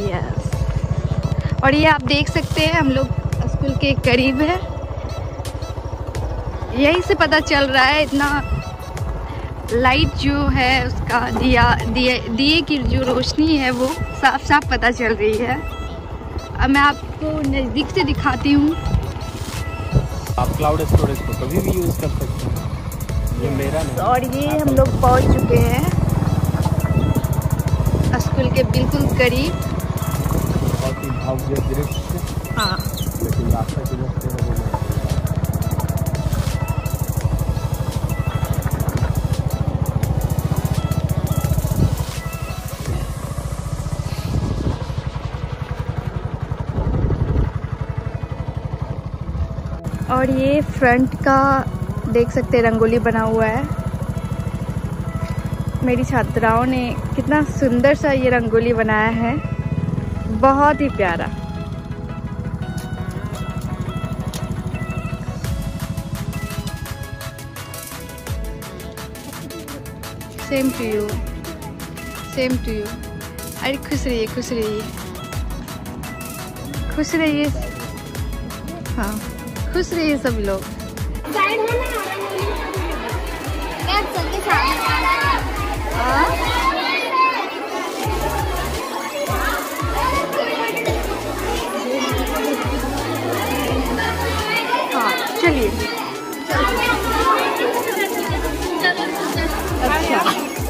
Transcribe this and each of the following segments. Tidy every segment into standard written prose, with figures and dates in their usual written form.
Yes. और ये आप देख सकते हैं हम लोग स्कूल के करीब है। यहीं से पता चल रहा है, इतना लाइट जो है उसका दिए की जो रोशनी है वो साफ साफ पता चल रही है। अब मैं आपको नज़दीक से दिखाती हूँ। आप क्लाउड स्टोरेज को कभी भी यूज़ कर सकते हैं, ये मेरा नहीं। और ये हम लोग पहुँच चुके हैं स्कूल के बिल्कुल करीब। बहुत ही भव्य दृश्य। हाँ, लेकिन रास्ता किधर से है वो नहीं। और ये फ्रंट का देख सकते हैं रंगोली बना हुआ है। मेरी छात्राओं ने कितना सुंदर सा ये रंगोली बनाया है, बहुत ही प्यारा। Same to you, same to you. अरे खुश रहिए, खुश रहिए, खुश रहिए। हाँ, खुश रहिए सब लोग। हाँ चलिए। अच्छा,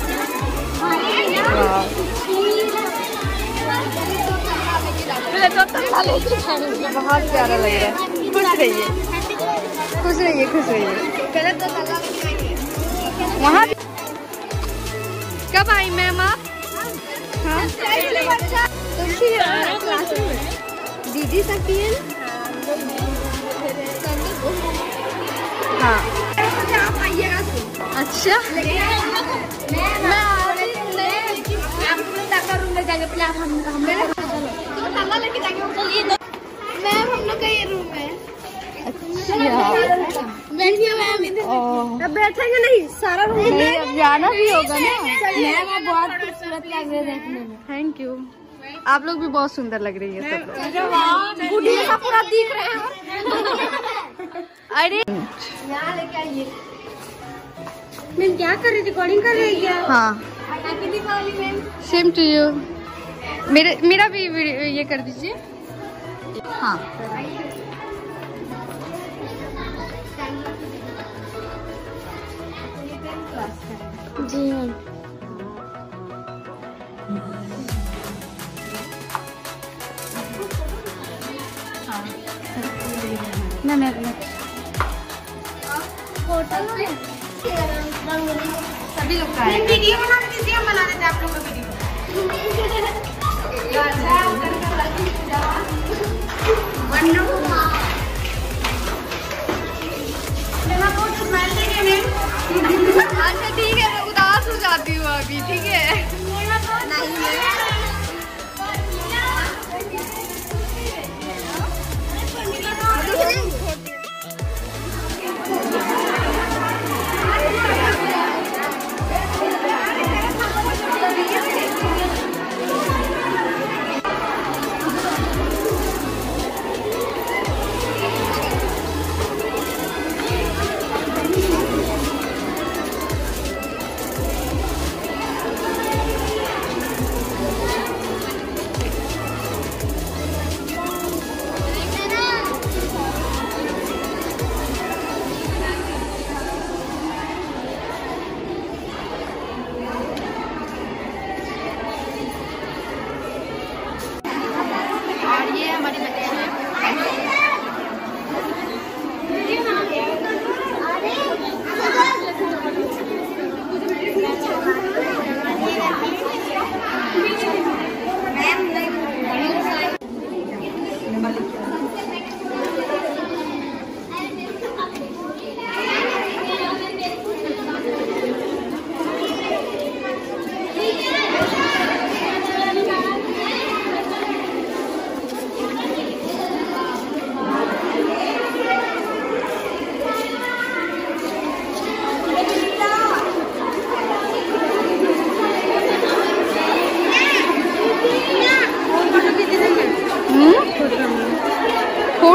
बहुत प्यारा लग रहा है। खुश रहिए, खुश रहिए, खुश रहिए। वहाँ कब आई मैम आप? हाँ, दीदी सकील। हाँ, आप आइएगा। अच्छा, रूम में जाएंगे पहले। आप हम लेके जाएंगे। मैम हम लोग का ये रूम है। अच्छा, बैठिए मैम। अब बैठेंगे नहीं, सारा रूम में अब जाना भी होगा ना। मैम आप बहुत खूबसूरत लग रहे हैं देखने में। Thank you. आप लोग भी बहुत सुंदर लग रही है सब लोग। बुढ़िया पूरा दिख रहे हैं। अरे यहाँ लेके आइए। मैम क्या कर रही थी? रिकॉर्डिंग कर रही है। हाँ, happy Deepawali ma'am. Same to you. मेरा भी ये कर दीजिए। हाँ, जी मैम। मैं होटल में सभी लोग का है। वीडियो बना दीजिए, हम बना देते हैं आप लोग का वीडियो। अच्छा ठीक है, मैं उदास हो जाती हूँ अभी। ठीक है,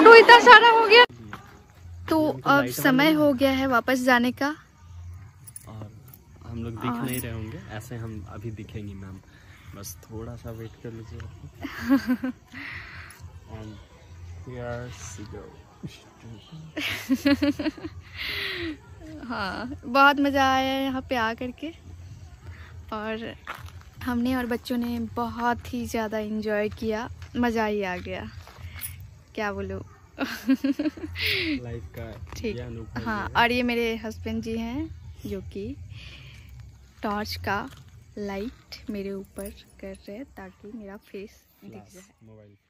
फोटो इतना सारा हो गया। तो अब समय हो गया है वापस जाने का। और हम लोग दिख नहीं रहे होंगे, ऐसे हम अभी दिखेंगे मैम, बस थोड़ा सा वेट कर लीजिए। हाँ, बहुत मज़ा आया यहाँ पे आ करके, और हमने और बच्चों ने बहुत ही ज़्यादा एंजॉय किया, मज़ा ही आ गया, क्या बोलूँ। लाइफ का ठीक। हाँ, और ये मेरे हस्बैंड जी हैं जो कि टॉर्च का लाइट मेरे ऊपर कर रहे हैं ताकि मेरा फेस दिख जाए।